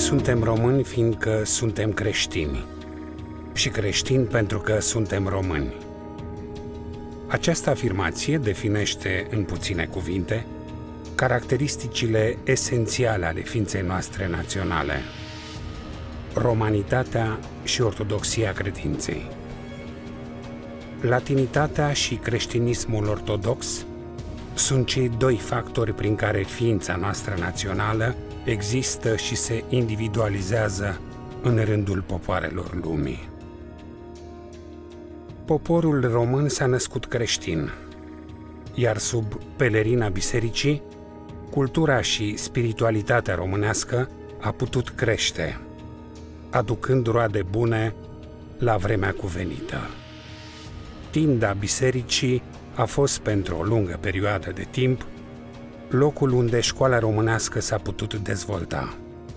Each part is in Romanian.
Suntem români fiindcă suntem creștini și creștini pentru că suntem români. Această afirmație definește, în puține cuvinte, caracteristicile esențiale ale ființei noastre naționale: romanitatea și ortodoxia credinței. Latinitatea și creștinismul ortodox sunt cei doi factori prin care ființa noastră națională există și se individualizează în rândul popoarelor lumii. Poporul român s-a născut creștin, iar sub pelerina bisericii, cultura și spiritualitatea românească a putut crește, aducând roade bune la vremea cuvenită. Tinda bisericii a fost pentru o lungă perioadă de timp locul unde școala românească s-a putut dezvolta.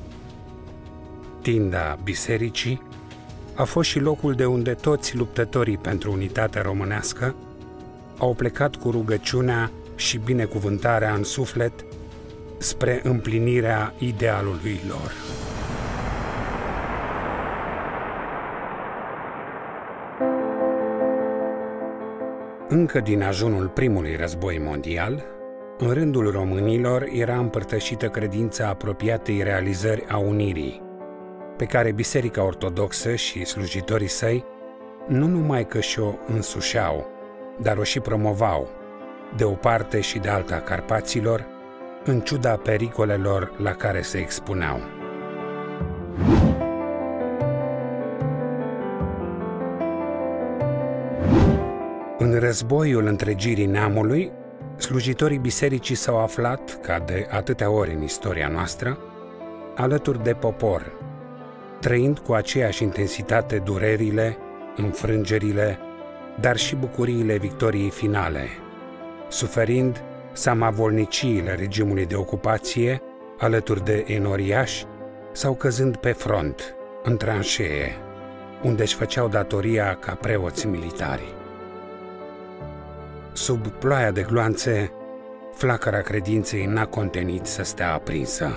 Tinda bisericii a fost și locul de unde toți luptătorii pentru unitatea românească au plecat cu rugăciunea și binecuvântarea în suflet spre împlinirea idealului lor. Încă din ajunul primului război mondial, în rândul românilor era împărtășită credința apropiatei realizări a unirii, pe care Biserica Ortodoxă și slujitorii săi nu numai că și-o însușeau, dar o și promovau, de o parte și de alta a Carpaților, în ciuda pericolelor la care se expuneau. În războiul întregirii neamului, slujitorii bisericii s-au aflat, ca de atâtea ori în istoria noastră, alături de popor, trăind cu aceeași intensitate durerile, înfrângerile, dar și bucuriile victoriei finale, suferind samavolniciile regimului de ocupație alături de enoriași sau căzând pe front, în tranșee, unde își făceau datoria ca preoți militari. Sub ploaia de gloanțe, flacăra credinței n-a contenit să stea aprinsă.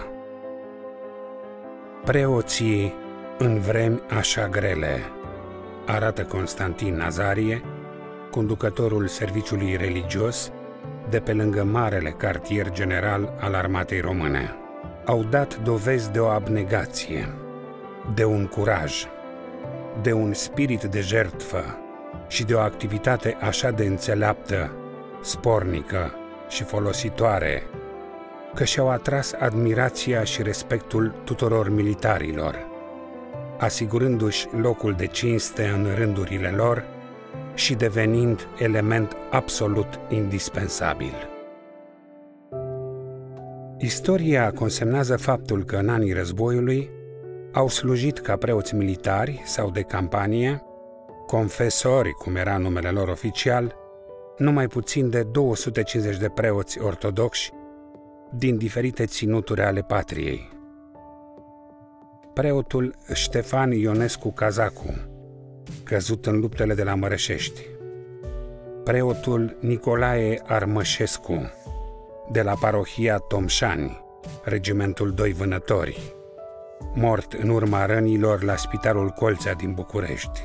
Preoții în vremi așa grele, arată Constantin Nazarie, conducătorul serviciului religios de pe lângă marele cartier general al armatei române, au dat dovezi de o abnegație, de un curaj, de un spirit de jertfă și de o activitate așa de înțeleaptă, spornică și folositoare, că și-au atras admirația și respectul tuturor militarilor, asigurându-și locul de cinste în rândurile lor și devenind element absolut indispensabil. Istoria consemnează faptul că în anii războiului au slujit ca preoți militari sau de campanie, confesori, cum era numele lor oficial, numai puțin de 250 de preoți ortodoxi din diferite ținuturi ale patriei. Preotul Ștefan Ionescu Cazacu, căzut în luptele de la Mărășești, preotul Nicolae Armășescu, de la parohia Tomșani, regimentul 2 Vânători, mort în urma rănilor la Spitalul Colțea din București,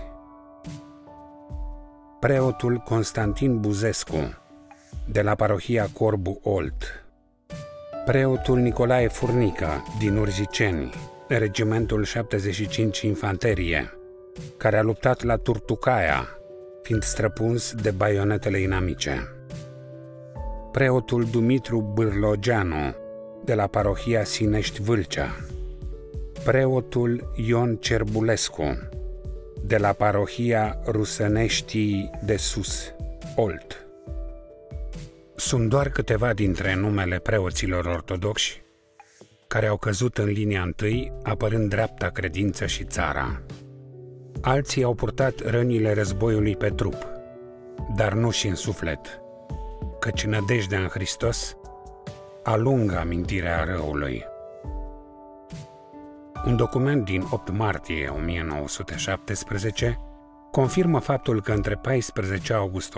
preotul Constantin Buzescu, de la parohia Corbu Olt, preotul Nicolae Furnica, din Urziceni, regimentul 75 Infanterie, care a luptat la Turtucaia, fiind străpuns de baionetele inamice, preotul Dumitru Bârlogeanu, de la parohia Sinești-Vâlcea, preotul Ion Cerbulescu, de la parohia Rusăneștii de Sus, Olt. Sunt doar câteva dintre numele preoților ortodoxi care au căzut în linia întâi, apărând dreapta credință și țara. Alții au purtat rănile războiului pe trup, dar nu și în suflet, căci nădejdea în Hristos alungă amintirea răului. Un document din 8 martie 1917 confirmă faptul că între 14 august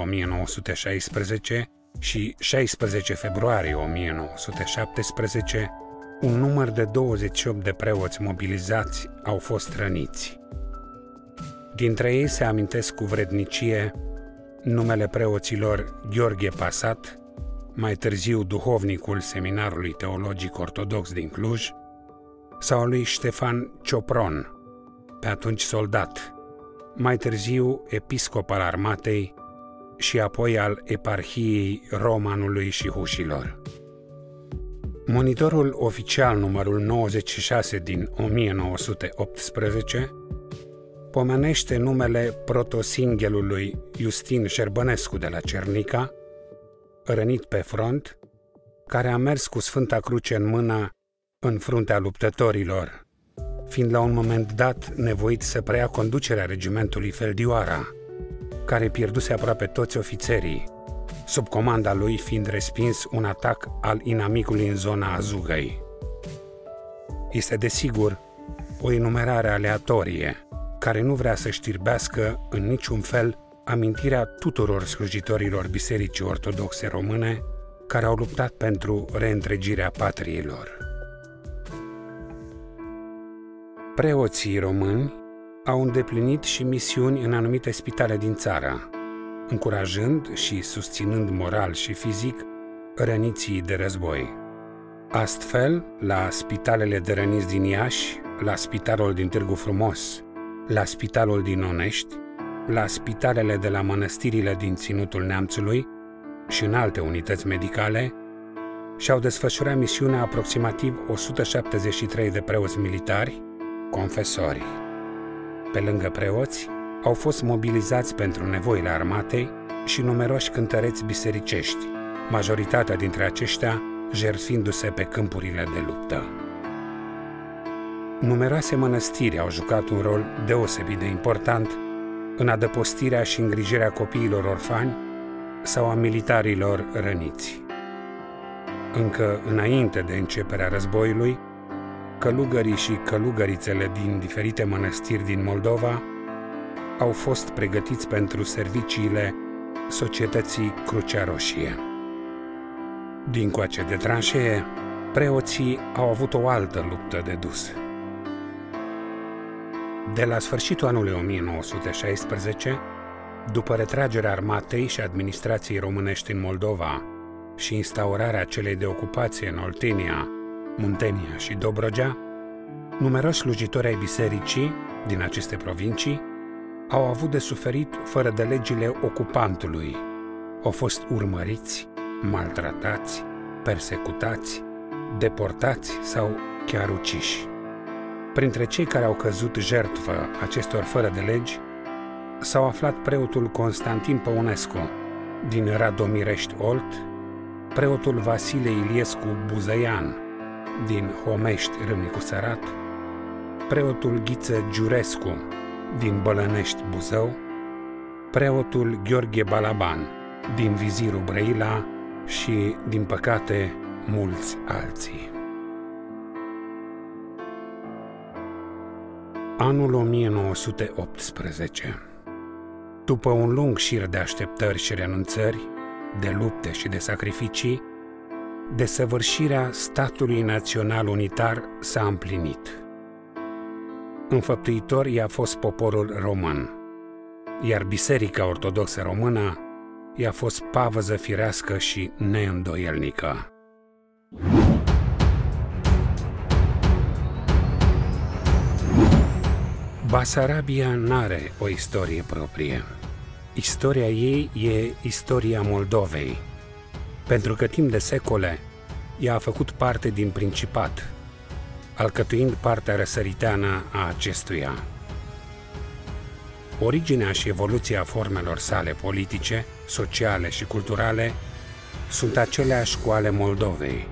1916 și 16 februarie 1917 un număr de 28 de preoți mobilizați au fost răniți. Dintre ei se amintesc cu vrednicie numele preoților Gheorghe Pasat, mai târziu duhovnicul Seminarului Teologic Ortodox din Cluj, sau lui Ștefan Ciopron, pe atunci soldat, mai târziu episcop al armatei și apoi al eparhiei Romanului și Hușilor. Monitorul oficial numărul 96 din 1918 pomenește numele protosinghelului Justin Șerbănescu de la Cernica, rănit pe front, care a mers cu Sfânta Cruce în mână în fruntea luptătorilor, fiind la un moment dat nevoit să preia conducerea regimentului Feldioara, care pierduse aproape toți ofițerii, sub comanda lui fiind respins un atac al inamicului în zona Azugăi. Este desigur o enumerare aleatorie, care nu vrea să știrbească în niciun fel amintirea tuturor slujitorilor Bisericii Ortodoxe Române care au luptat pentru reîntregirea patriei lor. Preoții români au îndeplinit și misiuni în anumite spitale din țară, încurajând și susținând moral și fizic răniții de război. Astfel, la spitalele de răniți din Iași, la spitalul din Târgu Frumos, la spitalul din Onești, la spitalele de la mănăstirile din Ținutul Neamțului și în alte unități medicale, și-au desfășurat misiunea aproximativ 173 de preoți militari, confesori. Pe lângă preoți, au fost mobilizați pentru nevoile armatei și numeroși cântăreți bisericești, majoritatea dintre aceștia jertfindu-se pe câmpurile de luptă. Numeroase mănăstiri au jucat un rol deosebit de important în adăpostirea și îngrijirea copiilor orfani sau a militarilor răniți. Încă înainte de începerea războiului, călugării și călugărițele din diferite mănăstiri din Moldova au fost pregătiți pentru serviciile Societății Crucea Roșie. Dincoace de tranșee, preoții au avut o altă luptă de dus. De la sfârșitul anului 1916, după retragerea armatei și administrației românești în Moldova și instaurarea celei de ocupație în Oltenia, Muntenia și Dobrogea, numeroși slujitori ai bisericii din aceste provincii au avut de suferit fără de legile ocupantului. Au fost urmăriți, maltratați, persecutați, deportați sau chiar uciși. Printre cei care au căzut jertfă acestor fără de legi s-au aflat preotul Constantin Păunescu din Radomirești Olt, preotul Vasile Iliescu Buzăian din Homești Râmnicu Sărat, preotul Ghiță Giurescu din Bălănești Buzău, preotul Gheorghe Balaban din Vizirul Brăila și, din păcate, mulți alții. Anul 1918. După un lung șir de așteptări și renunțări, de lupte și de sacrificii, desăvârșirea statului național unitar s-a împlinit. Înfăptuitor i-a fost poporul român, iar Biserica Ortodoxă Română i-a fost pavăză firească și neîndoielnică. Basarabia n-are o istorie proprie. Istoria ei e istoria Moldovei, pentru că timp de secole ea a făcut parte din Principat, alcătuind partea răsăriteană a acestuia. Originea și evoluția formelor sale politice, sociale și culturale sunt aceleași cu ale Moldovei.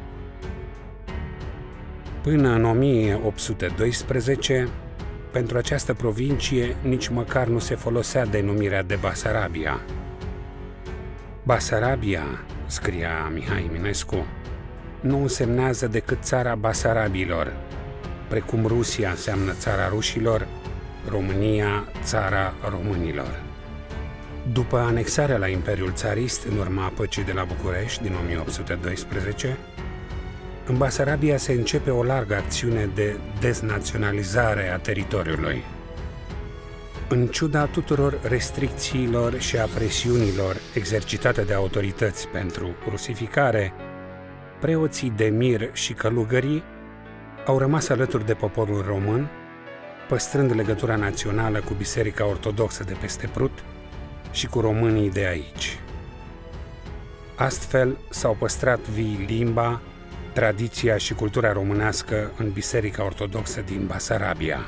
Până în 1812, pentru această provincie nici măcar nu se folosea denumirea de Basarabia. Basarabia, scria Mihai Eminescu, nu însemnează decât țara Basarabilor, precum Rusia înseamnă țara rușilor, România țara românilor. După anexarea la Imperiul Țarist în urma păcii de la București din 1812, în Basarabia se începe o largă acțiune de deznaționalizare a teritoriului. În ciuda tuturor restricțiilor și a presiunilor exercitate de autorități pentru rusificare, preoții de mir și călugării au rămas alături de poporul român, păstrând legătura națională cu Biserica Ortodoxă de peste Prut și cu românii de aici. Astfel s-au păstrat vii limba, tradiția și cultura românească în Biserica Ortodoxă din Basarabia.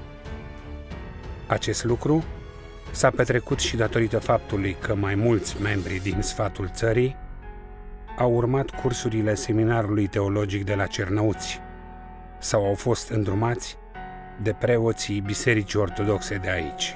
Acest lucru s-a petrecut și datorită faptului că mai mulți membri din sfatul țării au urmat cursurile Seminarului Teologic de la Cernăuți sau au fost îndrumați de preoții Bisericii Ortodoxe de aici.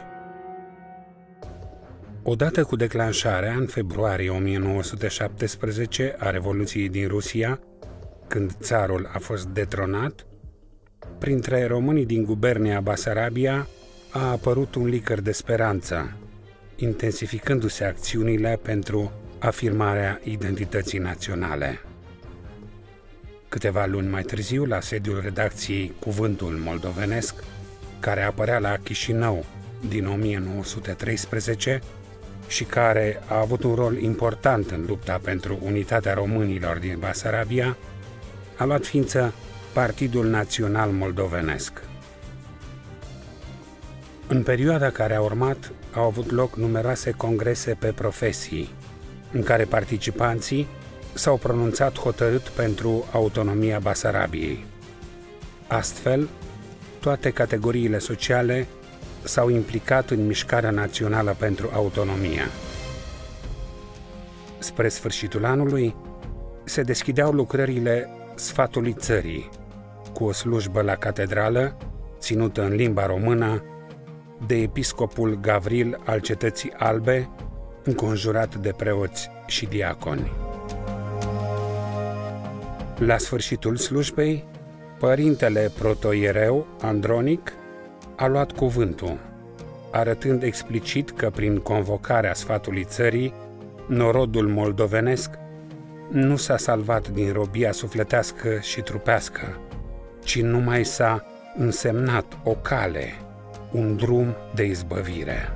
Odată cu declanșarea, în februarie 1917, a Revoluției din Rusia, când țarul a fost detronat, printre românii din gubernia Basarabia a apărut un licăr de speranță, intensificându-se acțiunile pentru afirmarea identității naționale. Câteva luni mai târziu, la sediul redacției Cuvântul Moldovenesc, care apărea la Chișinău din 1913 și care a avut un rol important în lupta pentru unitatea românilor din Basarabia, a luat ființă Partidul Național Moldovenesc. În perioada care a urmat, au avut loc numeroase congrese pe profesii, în care participanții s-au pronunțat hotărât pentru autonomia Basarabiei. Astfel, toate categoriile sociale s-au implicat în mișcarea națională pentru autonomia. Spre sfârșitul anului, se deschideau lucrările Sfatului Țării, cu o slujbă la catedrală, ținută în limba română, de episcopul Gavril al Cetății Albe, înconjurat de preoți și diaconi. La sfârșitul slujbei, părintele protoiereu Andronic a luat cuvântul, arătând explicit că prin convocarea Sfatului Țării, norodul moldovenesc nu s-a salvat din robia sufletească și trupească, ci numai s-a însemnat o cale, un drum de izbăvire.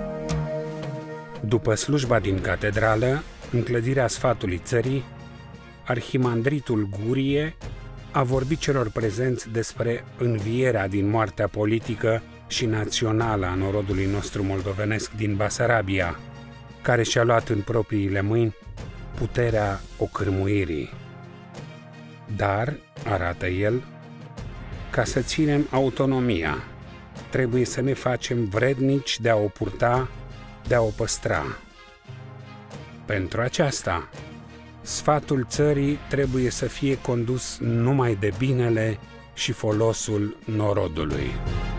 După slujba din catedrală, în clădirea Sfatului Țării, arhimandritul Gurie a vorbit celor prezenți despre învierea din moartea politică și națională a norodului nostru moldovenesc din Basarabia, care și-a luat în propriile mâini puterea ocârmuirii. Dar, arată el, ca să ținem autonomia, trebuie să ne facem vrednici de a o purta, de a o păstra. Pentru aceasta, Sfatul Țării trebuie să fie condus numai de binele și folosul norodului.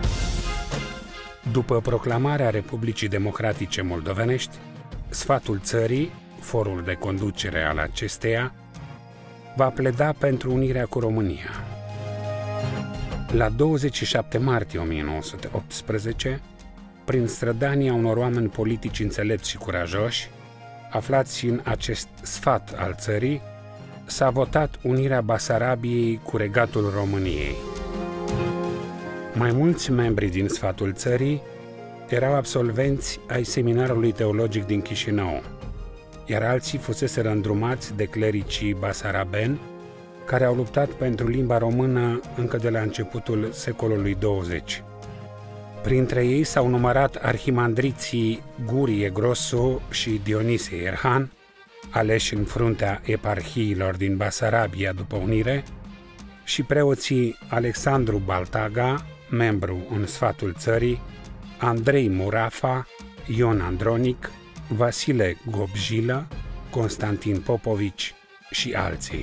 După proclamarea Republicii Democratice Moldovenești, Sfatul Țării, forul de conducere al acesteia, va pleda pentru unirea cu România. La 27 martie 1918, prin strădania unor oameni politici înțelepți și curajoși, aflați în acest sfat al țării, s-a votat unirea Basarabiei cu regatul României. Mai mulți membri din Sfatul Țării erau absolvenți ai Seminarului Teologic din Chișinău, iar alții fuseseră îndrumați de clericii basarabeni, care au luptat pentru limba română încă de la începutul secolului 20. Printre ei s-au numărat arhimandriții Gurie Grosu și Dionisie Erhan, aleși în fruntea eparhiilor din Basarabia după unire, și preoții Alexandru Baltaga, membru în Sfatul Țării, Andrei Murafa, Ion Andronic, Vasile Gobjilă, Constantin Popovici și alții.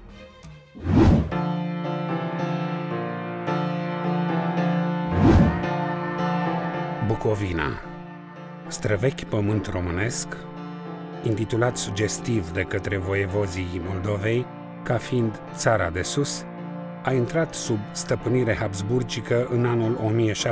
Bucovina, străvechi pământ românesc, intitulat sugestiv de către voievozii Moldovei ca fiind Țara de Sus, a intrat sub stăpânire habsburgică în anul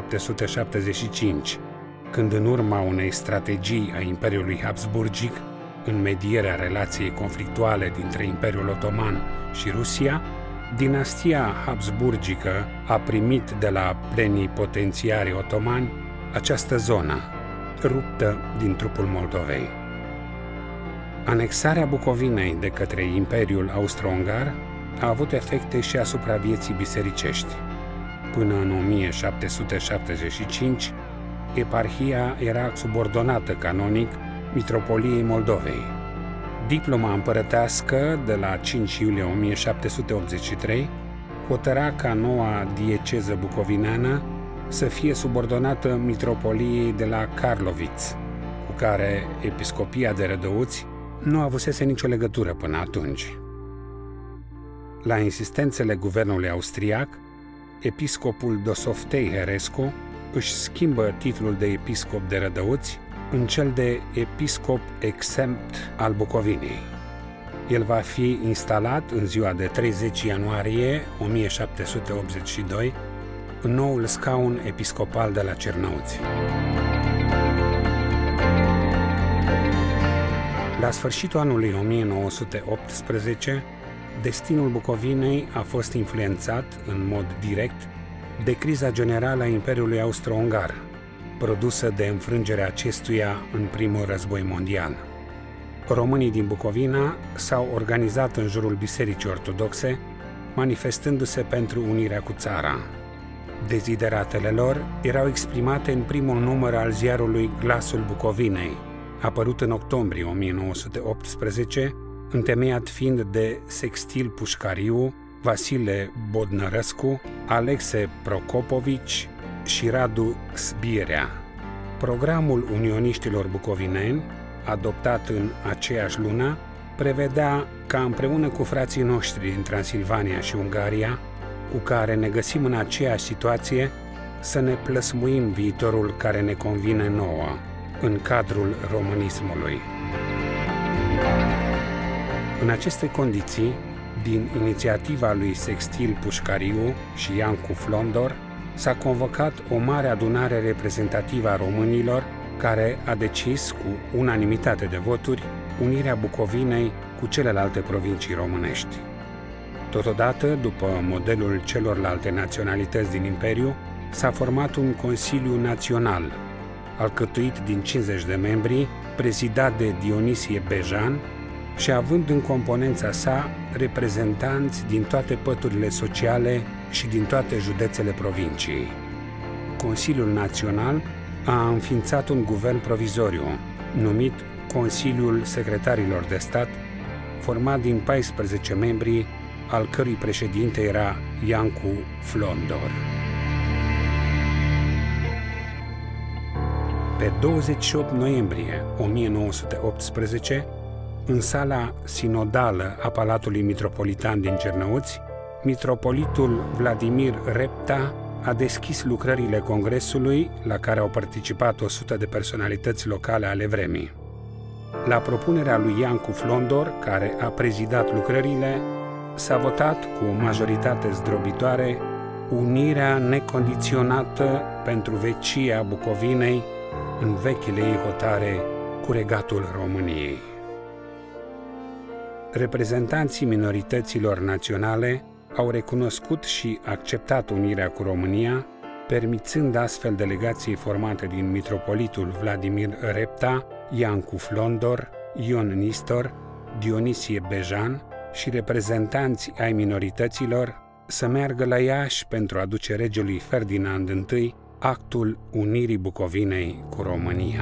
1775, când în urma unei strategii a Imperiului Habsburgic, în medierea relației conflictuale dintre Imperiul Otoman și Rusia, dinastia habsburgică a primit de la plenipotențiarii otomani această zonă, ruptă din trupul Moldovei. Anexarea Bucovinei de către Imperiul Austro-Ungar a avut efecte și asupra vieții bisericești. Până în 1775, eparhia era subordonată canonic Mitropoliei Moldovei. Diploma împărătească de la 5 iulie 1783 hotăra ca noua dieceză bucovineană să fie subordonată Mitropoliei de la Karloviț, cu care episcopia de Rădăuți nu avusese nicio legătură până atunci. La insistențele guvernului austriac, episcopul Dosoftei Herescu își schimbă titlul de episcop de Rădăuți în cel de episcop exempt al Bucovinei. El va fi instalat în ziua de 30 ianuarie 1782 în noul scaun episcopal de la Cernăuți. La sfârșitul anului 1918, destinul Bucovinei a fost influențat în mod direct de criza generală a Imperiului Austro-Ungar, produsă de înfrângerea acestuia în primul război mondial. Românii din Bucovina s-au organizat în jurul Bisericii Ortodoxe, manifestându-se pentru unirea cu țara. Dezideratele lor erau exprimate în primul număr al ziarului Glasul Bucovinei, apărut în octombrie 1918, întemeiat fiind de Sextil Pușcariu, Vasile Bodnărăscu, Alexe Procopovici și Radu Sbirea. Programul unioniștilor bucovineni, adoptat în aceeași lună, prevedea ca împreună cu frații noștri din Transilvania și Ungaria, cu care ne găsim în aceeași situație, să ne plăsmuim viitorul care ne convine nouă, în cadrul românismului. În aceste condiții, din inițiativa lui Sextil Pușcariu și Iancu Flondor, s-a convocat o mare adunare reprezentativă a românilor, care a decis cu unanimitate de voturi unirea Bucovinei cu celelalte provincii românești. Totodată, după modelul celorlalte naționalități din Imperiu, s-a format un Consiliu Național, alcătuit din 50 de membri, prezidat de Dionisie Bejan și având în componența sa reprezentanți din toate păturile sociale și din toate județele provinciei. Consiliul Național a înființat un guvern provizoriu, numit Consiliul Secretarilor de Stat, format din 14 membri, al cărui președinte era Iancu Flondor. Pe 28 noiembrie 1918, în sala sinodală a Palatului Mitropolitan din Cernăuți, mitropolitul Vladimir Repta a deschis lucrările congresului, la care au participat 100 de personalități locale ale vremii. La propunerea lui Iancu Flondor, care a prezidat lucrările, s-a votat cu o majoritate zdrobitoare unirea necondiționată pentru vecia Bucovinei în vechile ei hotare cu regatul României. Reprezentanții minorităților naționale au recunoscut și acceptat unirea cu România, permițând astfel delegației formate din mitropolitul Vladimir Repta, Iancu Flondor, Ion Nistor, Dionisie Bejan și reprezentanți ai minorităților să meargă la Iași pentru a aduce regelui Ferdinand I actul unirii Bucovinei cu România.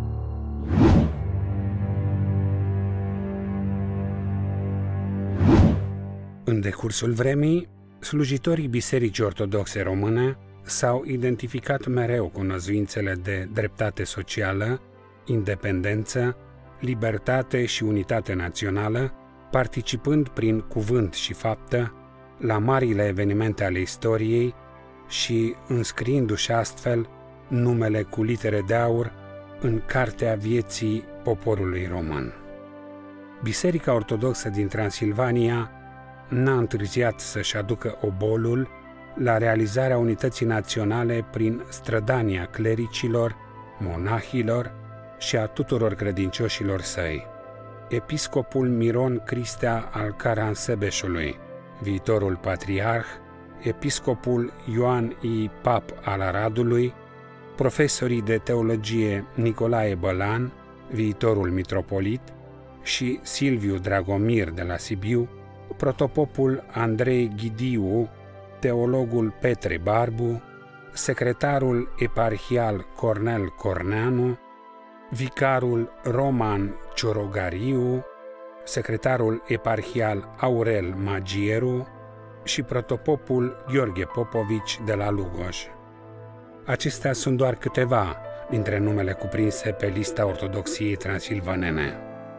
În decursul vremii, slujitorii Bisericii Ortodoxe Române s-au identificat mereu cu năzuințele de dreptate socială, independență, libertate și unitate națională, participând prin cuvânt și faptă la marile evenimente ale istoriei și înscriindu-și astfel numele cu litere de aur în cartea vieții poporului român. Biserica Ortodoxă din Transilvania n-a întârziat să-și aducă obolul la realizarea unității naționale prin strădania clericilor, monahilor și a tuturor credincioșilor săi. Episcopul Miron Cristea al Caransebeșului, viitorul patriarh, episcopul Ioan I. Pap al Aradului, profesorii de teologie Nicolae Bălan, viitorul mitropolit, și Silviu Dragomir de la Sibiu, protopopul Andrei Ghidiu, teologul Petre Barbu, secretarul eparhial Cornel Corneanu, vicarul Roman Ciorogariu, secretarul eparhial Aurel Magieru și protopopul Gheorghe Popovici de la Lugoj. Acestea sunt doar câteva dintre numele cuprinse pe lista ortodoxiei transilvanene.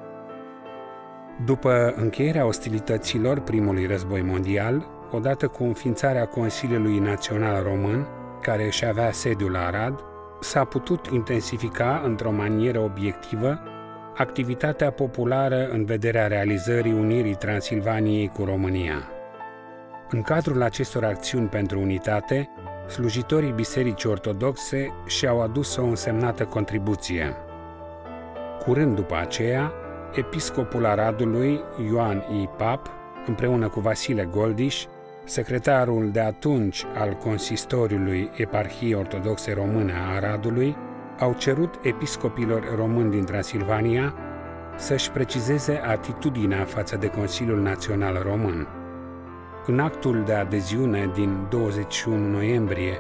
După încheierea ostilităților primului război mondial, odată cu înființarea Consiliului Național Român, care își avea sediul la Arad, s-a putut intensifica într-o manieră obiectivă activitatea populară în vederea realizării unirii Transilvaniei cu România. În cadrul acestor acțiuni pentru unitate, slujitorii Bisericii Ortodoxe și-au adus o însemnată contribuție. Curând după aceea, episcopul Aradului, Ioan I. Pap, împreună cu Vasile Goldiș, secretarul de atunci al Consistoriului Eparhiei Ortodoxe Române a Aradului, au cerut episcopilor români din Transilvania să-și precizeze atitudinea față de Consiliul Național Român. În actul de adeziune din 21 noiembrie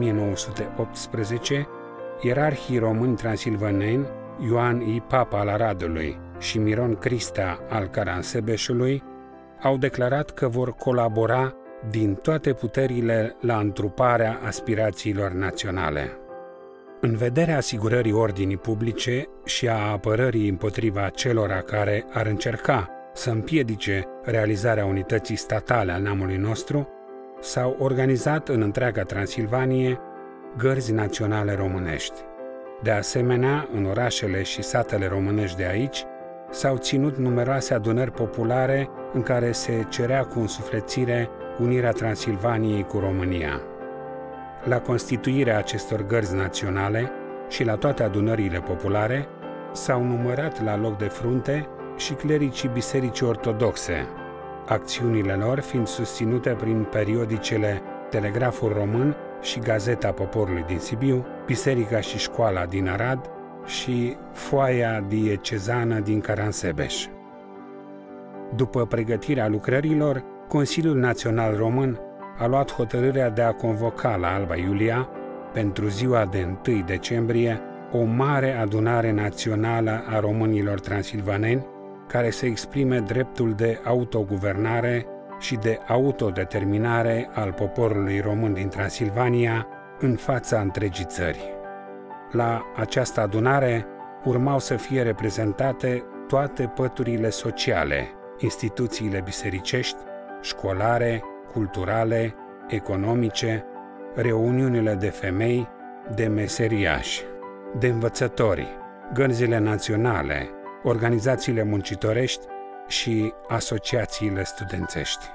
1918, ierarhii români transilvaneni, Ioan I. Pap al Aradului și Miron Cristea al Caransebeșului, au declarat că vor colabora din toate puterile la întruparea aspirațiilor naționale. În vederea asigurării ordinii publice și a apărării împotriva celora care ar încerca să împiedice realizarea unității statale a neamului nostru, s-au organizat în întreaga Transilvanie gărzi naționale românești. De asemenea, în orașele și satele românești de aici, s-au ținut numeroase adunări populare în care se cerea cu însuflețire unirea Transilvaniei cu România. La constituirea acestor gărzi naționale și la toate adunările populare s-au numărat la loc de frunte și clericii Bisericii Ortodoxe, acțiunile lor fiind susținute prin periodicele Telegraful Român și Gazeta Poporului din Sibiu, Biserica și Școala din Arad și Foaia Diecezană din Caransebeș. După pregătirea lucrărilor, Consiliul Național Român a luat hotărârea de a convoca la Alba Iulia, pentru ziua de 1 decembrie, o mare adunare națională a românilor transilvaneni, care să exprime dreptul de autoguvernare și de autodeterminare al poporului român din Transilvania în fața întregii țări. La această adunare urmau să fie reprezentate toate păturile sociale, instituțiile bisericești, școlare, culturale, economice, reuniunile de femei, de meseriași, de învățători, gărzile naționale, organizațiile muncitorești și asociațiile studențești.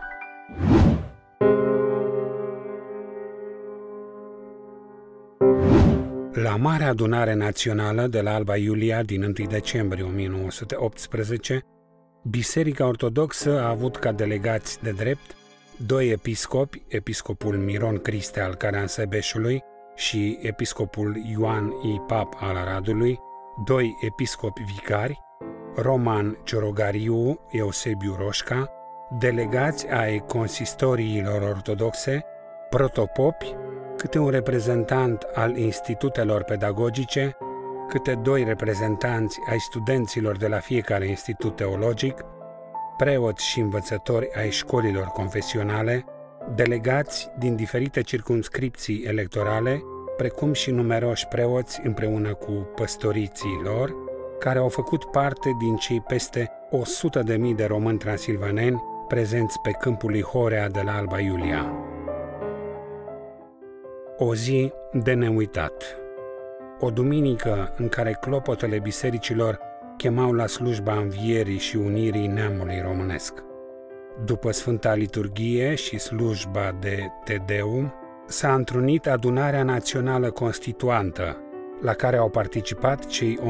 La Marea Adunare Națională de la Alba Iulia din 1 decembrie 1918, Biserica Ortodoxă a avut ca delegați de drept doi episcopi, episcopul Miron Cristea al Caransebeșului și episcopul Ioan I. Pap al Aradului, doi episcopi vicari, Roman Ciorogariu, Eusebiu Roșca, delegați ai consistoriilor ortodoxe, protopopi, câte un reprezentant al institutelor pedagogice, câte doi reprezentanți ai studenților de la fiecare institut teologic, preoți și învățători ai școlilor confesionale, delegați din diferite circumscripții electorale, precum și numeroși preoți împreună cu păstoriții lor, care au făcut parte din cei peste 100.000 de români transilvaneni prezenți pe câmpul lui Horea de la Alba Iulia. O zi de neuitat. O duminică în care clopotele bisericilor chemau la slujba învierii și unirii neamului românesc. După Sfânta Liturghie și slujba de Te Deum, s-a întrunit Adunarea Națională Constituantă, la care au participat cei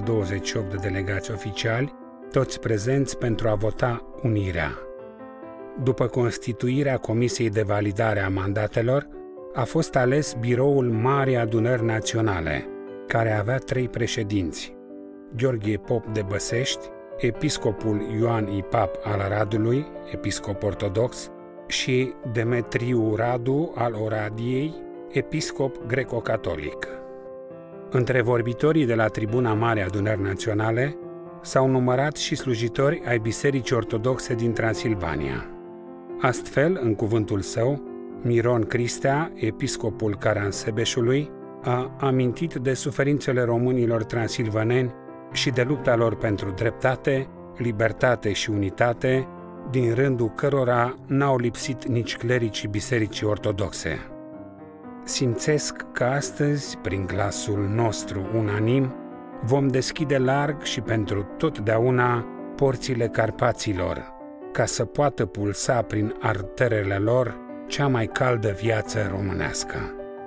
1228 de delegați oficiali, toți prezenți pentru a vota unirea. după constituirea Comisiei de Validare a Mandatelor, a fost ales biroul Marii Adunări Naționale, care avea 3 președinți: Gheorghe Pop de Băsești, episcopul Ioan I. Pap al Radului, episcop ortodox, și Demetriu Radu al Oradiei, episcop greco-catolic. Între vorbitorii de la tribuna Marii Adunări Naționale s-au numărat și slujitori ai Bisericii Ortodoxe din Transilvania. Astfel, în cuvântul său, Miron Cristea, episcopul Caransebeșului, a amintit de suferințele românilor transilvaneni și de lupta lor pentru dreptate, libertate și unitate, din rândul cărora n-au lipsit nici clericii Bisericii Ortodoxe. Simțesc că astăzi, prin glasul nostru unanim, vom deschide larg și pentru totdeauna porțile Carpaților, ca să poată pulsa prin arterele lor cea mai caldă viață românească.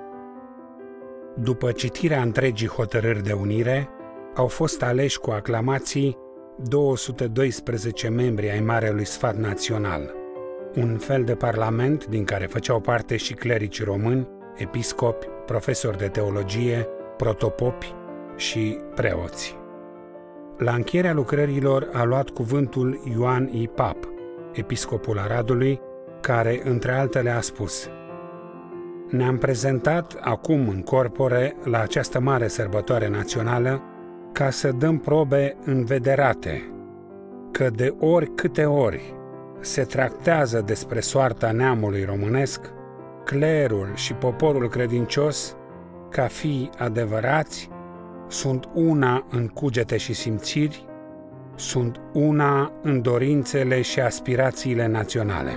După citirea întregii hotărâri de unire, au fost aleși cu aclamații 212 membri ai Marelui Sfat Național, un fel de parlament din care făceau parte și clerici români, episcopi, profesori de teologie, protopopi și preoți. La încheierea lucrărilor a luat cuvântul Ioan I. Pap, episcopul Aradului, care, între altele, a spus: ne-am prezentat acum în corpore la această mare sărbătoare națională ca să dăm probe învederate că de ori câte ori se tractează despre soarta neamului românesc, clerul și poporul credincios, ca fii adevărați, sunt una în cugete și simțiri, sunt una în dorințele și aspirațiile naționale.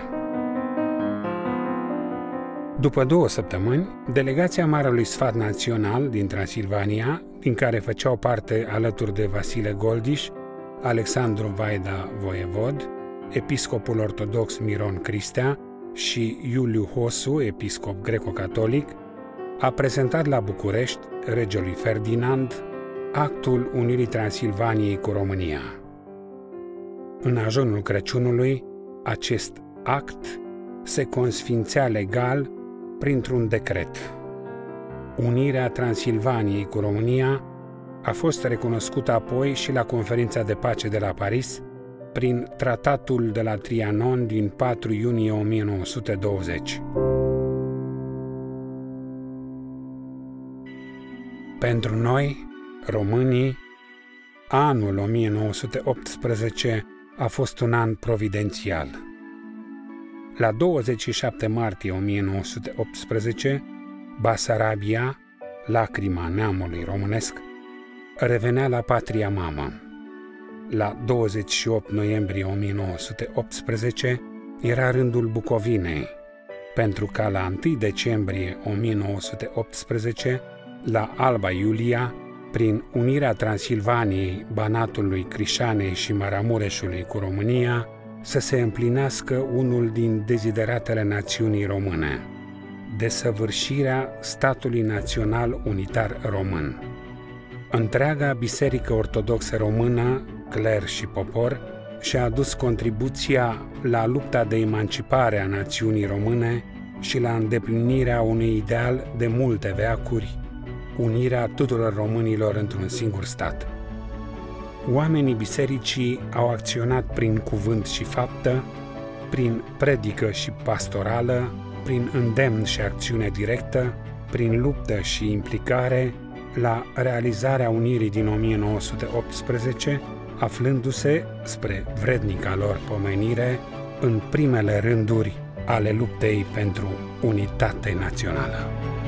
După 2 săptămâni, delegația Marelui Sfat Național din Transilvania, din care făceau parte alături de Vasile Goldiș, Alexandru Vaida Voievod, episcopul ortodox Miron Cristea și Iuliu Hosu, episcop greco-catolic, a prezentat la București regelui Ferdinand actul unirii Transilvaniei cu România. În ajunul Crăciunului, acest act se consfințea legal printr-un decret. Unirea Transilvaniei cu România a fost recunoscută apoi și la Conferința de Pace de la Paris prin Tratatul de la Trianon din 4 iunie 1920. Pentru noi, românii, anul 1918 a fost un an providențial. La 27 martie 1918, Basarabia, lacrima neamului românesc, revenea la patria mamă. La 28 noiembrie 1918 era rândul Bucovinei, pentru ca la 1 decembrie 1918, la Alba Iulia, prin unirea Transilvaniei, Banatului, Crișanei și Maramureșului cu România, să se împlinească unul din dezideratele națiunii române, desăvârșirea statului național unitar român. Întreaga Biserică Ortodoxă Română, cler și popor, și-a adus contribuția la lupta de emancipare a națiunii române și la îndeplinirea unui ideal de multe veacuri, unirea tuturor românilor într-un singur stat. Oamenii bisericii au acționat prin cuvânt și faptă, prin predică și pastorală, prin îndemn și acțiune directă, prin luptă și implicare, la realizarea unirii din 1918, aflându-se, spre vrednica lor pomenire, în primele rânduri ale luptei pentru unitate națională.